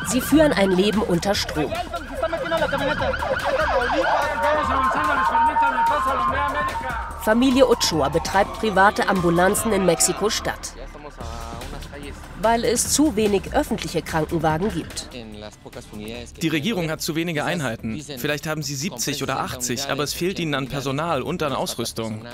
Sie führen ein Leben unter Strom. Familie Ochoa betreibt private Ambulanzen in Mexiko-Stadt, weil es zu wenig öffentliche Krankenwagen gibt. Die Regierung hat zu wenige Einheiten. Vielleicht haben sie 70 oder 80, aber es fehlt ihnen an Personal und an Ausrüstung.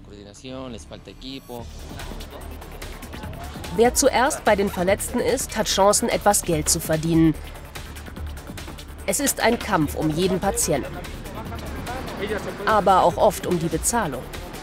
Wer zuerst bei den Verletzten ist, hat Chancen, etwas Geld zu verdienen. Es ist ein Kampf um jeden Patienten, aber auch oft um die Bezahlung.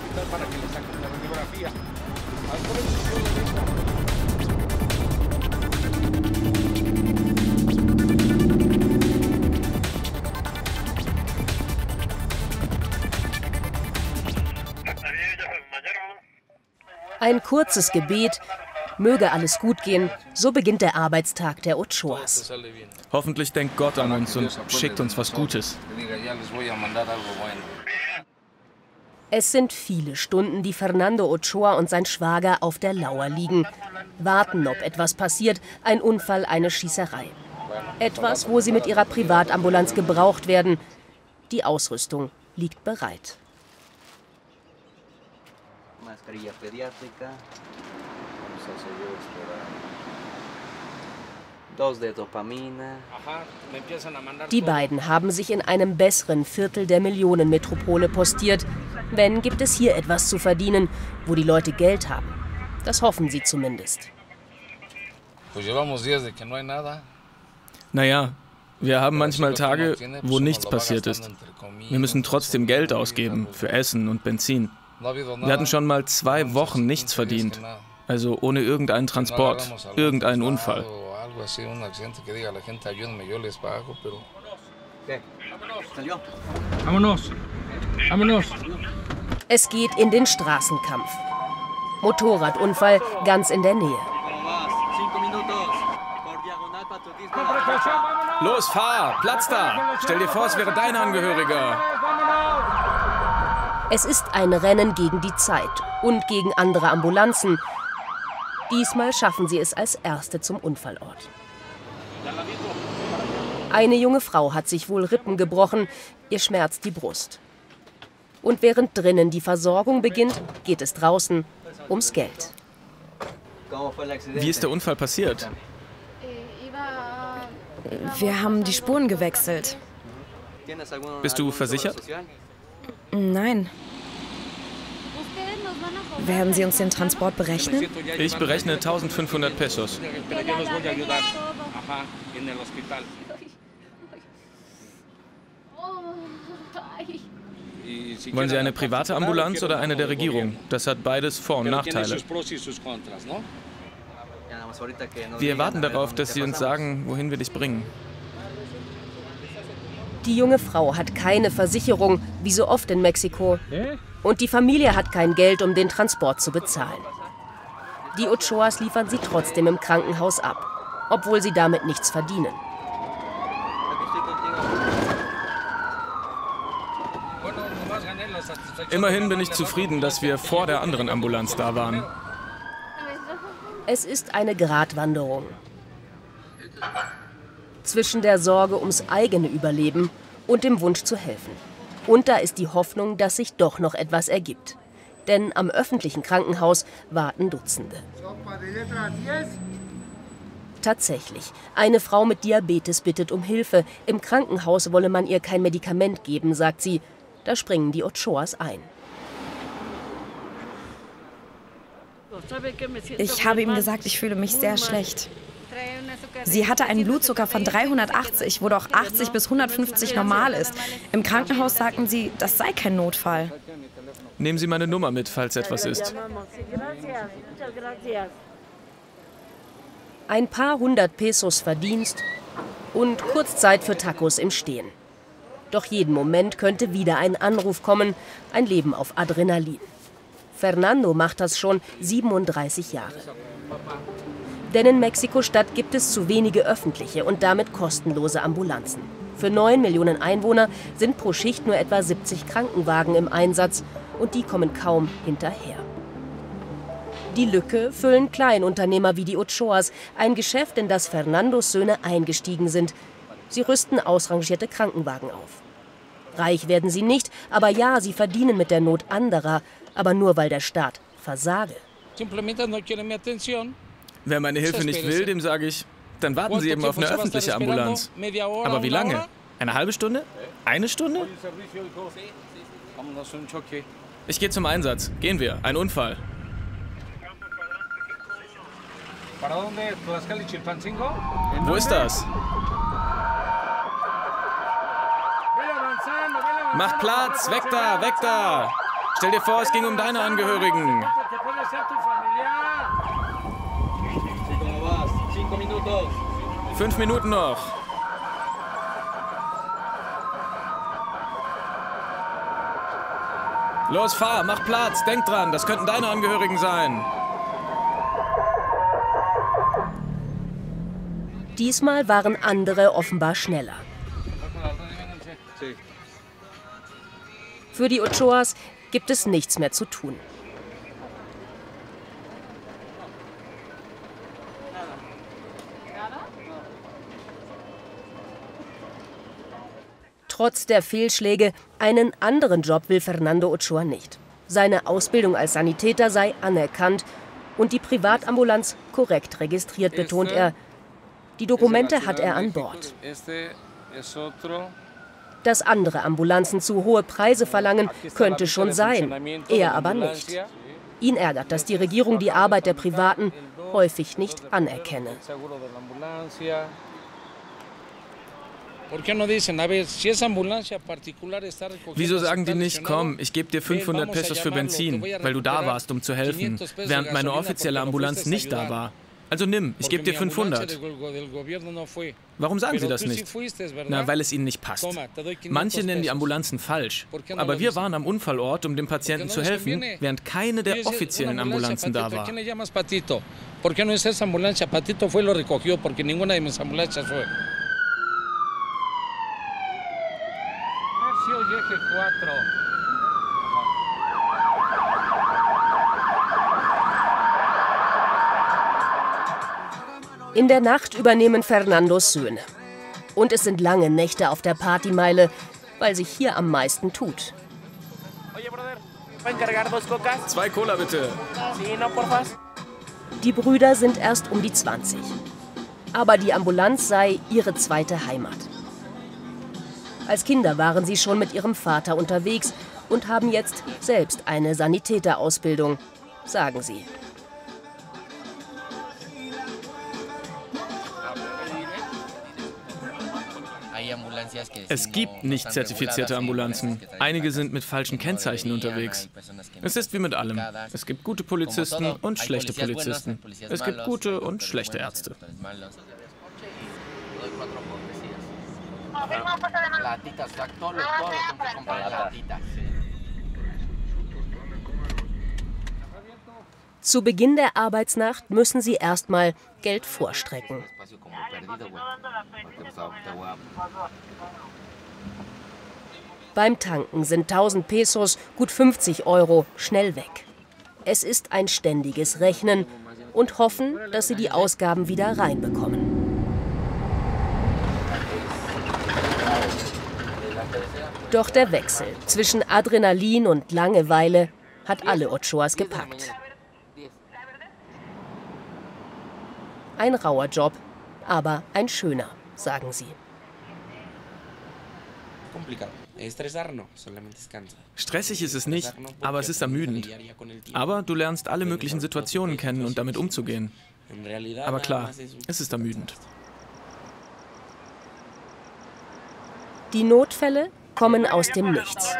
Ein kurzes Gebet, möge alles gut gehen, so beginnt der Arbeitstag der Ochoas. Hoffentlich denkt Gott an uns und schickt uns was Gutes. Es sind viele Stunden, die Fernando Ochoa und sein Schwager auf der Lauer liegen. Warten, ob etwas passiert, ein Unfall, eine Schießerei. Etwas, wo sie mit ihrer Privatambulanz gebraucht werden. Die Ausrüstung liegt bereit. Die beiden haben sich in einem besseren Viertel der Millionenmetropole postiert. Wenn, gibt es hier etwas zu verdienen, wo die Leute Geld haben. Das hoffen sie zumindest. Naja, wir haben manchmal Tage, wo nichts passiert ist. Wir müssen trotzdem Geld ausgeben für Essen und Benzin. Wir hatten schon mal 2 Wochen nichts verdient. Also ohne irgendeinen Transport, irgendeinen Unfall. Es geht in den Straßenkampf. Motorradunfall ganz in der Nähe. Los, fahr! Platz da! Stell dir vor, es wäre dein Angehöriger. Es ist ein Rennen gegen die Zeit und gegen andere Ambulanzen. Diesmal schaffen sie es als Erste zum Unfallort. Eine junge Frau hat sich wohl Rippen gebrochen, ihr schmerzt die Brust. Und während drinnen die Versorgung beginnt, geht es draußen ums Geld. Wie ist der Unfall passiert? Wir haben die Spuren gewechselt. Bist du versichert? Nein. Werden Sie uns den Transport berechnen? Ich berechne 1500 Pesos. Wollen Sie eine private Ambulanz oder eine der Regierung? Das hat beides Vor- und Nachteile. Wir warten darauf, dass Sie uns sagen, wohin wir dich bringen. Die junge Frau hat keine Versicherung, wie so oft in Mexiko. Und die Familie hat kein Geld, um den Transport zu bezahlen. Die Ochoas liefern sie trotzdem im Krankenhaus ab, obwohl sie damit nichts verdienen. Immerhin bin ich zufrieden, dass wir vor der anderen Ambulanz da waren. Es ist eine Gratwanderung zwischen der Sorge ums eigene Überleben und dem Wunsch zu helfen. Und da ist die Hoffnung, dass sich doch noch etwas ergibt. Denn am öffentlichen Krankenhaus warten Dutzende. Tatsächlich, eine Frau mit Diabetes bittet um Hilfe. Im Krankenhaus wolle man ihr kein Medikament geben, sagt sie. Da springen die Ochoas ein. Ich habe ihm gesagt, ich fühle mich sehr schlecht. Sie hatte einen Blutzucker von 380, wo doch 80 bis 150 normal ist. Im Krankenhaus sagten sie, das sei kein Notfall. Nehmen Sie meine Nummer mit, falls etwas ist. Ein paar 100 Pesos Verdienst und kurz Zeit für Tacos im Stehen. Doch jeden Moment könnte wieder ein Anruf kommen, ein Leben auf Adrenalin. Fernando macht das schon 37 Jahre. Denn in Mexiko-Stadt gibt es zu wenige öffentliche und damit kostenlose Ambulanzen. Für 9 Millionen Einwohner sind pro Schicht nur etwa 70 Krankenwagen im Einsatz und die kommen kaum hinterher. Die Lücke füllen Kleinunternehmer wie die Ochoas, ein Geschäft, in das Fernandos Söhne eingestiegen sind. Sie rüsten ausrangierte Krankenwagen auf. Reich werden sie nicht, aber ja, sie verdienen mit der Not anderer, aber nur weil der Staat versage. Wer meine Hilfe nicht will, dem sage ich, dann warten Sie eben auf eine öffentliche Ambulanz. Aber wie lange? Eine halbe Stunde? Eine Stunde? Ich gehe zum Einsatz. Gehen wir. Ein Unfall. Wo ist das? Mach Platz! Weg da! Weg da! Stell dir vor, es ging um deine Angehörigen. 5 Minuten noch. Los, fahr, mach Platz, denk dran, das könnten deine Angehörigen sein. Diesmal waren andere offenbar schneller. Für die Ochoas gibt es nichts mehr zu tun. Trotz der Fehlschläge, einen anderen Job will Fernando Ochoa nicht. Seine Ausbildung als Sanitäter sei anerkannt und die Privatambulanz korrekt registriert, betont er. Die Dokumente hat er an Bord. Dass andere Ambulanzen zu hohe Preise verlangen, könnte schon sein, er aber nicht. Ihn ärgert, dass die Regierung die Arbeit der Privaten häufig nicht anerkenne. Wieso sagen die nicht, komm, ich gebe dir 500 Pesos für Benzin, weil du da warst, um zu helfen, während meine offizielle Ambulanz nicht da war? Also nimm, ich gebe dir 500. Warum sagen sie das nicht? Na, weil es ihnen nicht passt. Manche nennen die Ambulanzen falsch. Aber wir waren am Unfallort, um dem Patienten zu helfen, während keine der offiziellen Ambulanzen da war. In der Nacht übernehmen Fernandos Söhne. Und es sind lange Nächte auf der Partymeile, weil sich hier am meisten tut. 2 Cola bitte. Die Brüder sind erst um die 20. Aber die Ambulanz sei ihre zweite Heimat. Als Kinder waren sie schon mit ihrem Vater unterwegs und haben jetzt selbst eine Sanitäterausbildung, sagen sie. Es gibt nicht zertifizierte Ambulanzen. Einige sind mit falschen Kennzeichen unterwegs. Es ist wie mit allem. Es gibt gute Polizisten und schlechte Polizisten. Es gibt gute und schlechte Ärzte. Zu Beginn der Arbeitsnacht müssen sie erstmal Geld vorstrecken. Beim Tanken sind 1000 Pesos, gut 50 Euro, schnell weg. Es ist ein ständiges Rechnen und hoffen, dass sie die Ausgaben wieder reinbekommen. Doch der Wechsel zwischen Adrenalin und Langeweile hat alle Ochoas gepackt. Ein rauer Job, aber ein schöner, sagen sie. Stressig ist es nicht, aber es ist ermüdend. Aber du lernst alle möglichen Situationen kennen und damit umzugehen. Aber klar, es ist ermüdend. Die Notfälle kommen aus dem Nichts.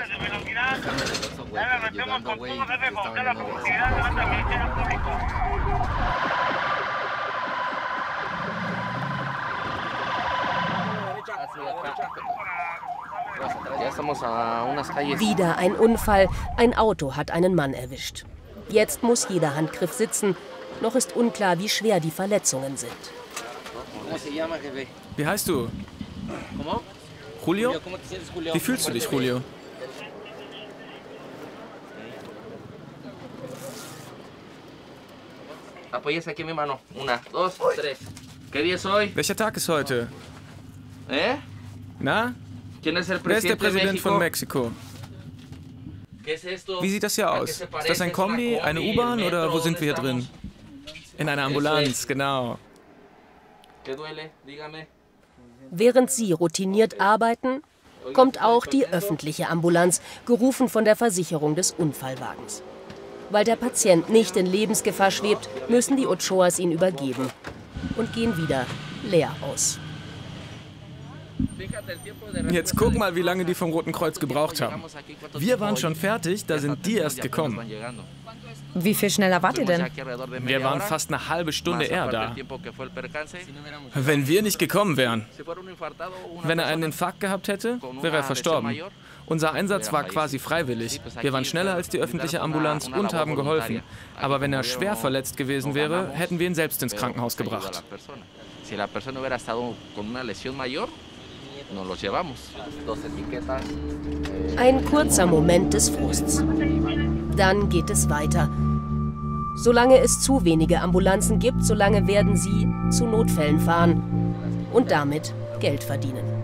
Wieder ein Unfall. Ein Auto hat einen Mann erwischt. Jetzt muss jeder Handgriff sitzen. Noch ist unklar, wie schwer die Verletzungen sind. Wie heißt du? Julio? Wie fühlst du dich, Julio? Welcher Tag ist heute? Na? Wer ist der Präsident von Mexiko? Wie sieht das hier aus? Ist das ein Kombi, eine U-Bahn oder wo sind wir hier drin? In einer Ambulanz, genau. Während sie routiniert arbeiten, kommt auch die öffentliche Ambulanz, gerufen von der Versicherung des Unfallwagens. Weil der Patient nicht in Lebensgefahr schwebt, müssen die Ochoas ihn übergeben und gehen wieder leer aus. Jetzt guck mal, wie lange die vom Roten Kreuz gebraucht haben. Wir waren schon fertig, da sind die erst gekommen. Wie viel schneller wart ihr denn? Wir waren fast eine halbe Stunde eher da. Wenn wir nicht gekommen wären. Wenn er einen Infarkt gehabt hätte, wäre er verstorben. Unser Einsatz war quasi freiwillig. Wir waren schneller als die öffentliche Ambulanz und haben geholfen. Aber wenn er schwer verletzt gewesen wäre, hätten wir ihn selbst ins Krankenhaus gebracht. Ein kurzer Moment des Frusts. Dann geht es weiter. Solange es zu wenige Ambulanzen gibt, solange werden sie zu Notfällen fahren und damit Geld verdienen.